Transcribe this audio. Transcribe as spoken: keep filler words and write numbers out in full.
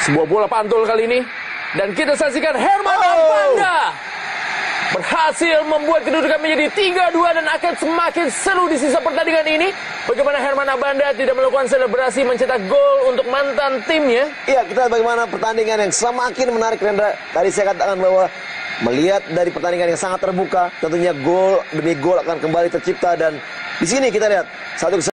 Sebuah bola pantul kali ini. Dan kita saksikan Herman Oh. Abanda berhasil membuat kedudukan menjadi tiga dua dan akan semakin seru di sisa pertandingan ini. Bagaimana Herman Abanda tidak melakukan selebrasi mencetak gol untuk mantan timnya. Iya, kita lihat bagaimana pertandingan yang semakin menarik, Rendra. Tadi saya katakan bahwa melihat dari pertandingan yang sangat terbuka, tentunya gol demi gol akan kembali tercipta. Dan di sini kita lihat satu